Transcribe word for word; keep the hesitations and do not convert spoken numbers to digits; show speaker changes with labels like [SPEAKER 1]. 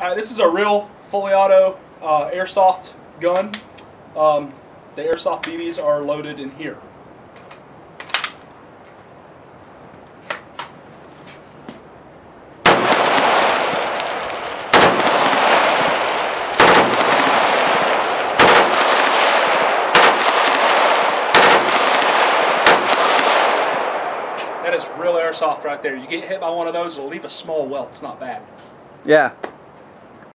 [SPEAKER 1] Alright, this is a real fully auto uh, airsoft gun. Um, the airsoft B Bs are loaded in here. That is real airsoft right there. You get hit by one of those, it'll leave a small welt. It's not bad.
[SPEAKER 2] Yeah.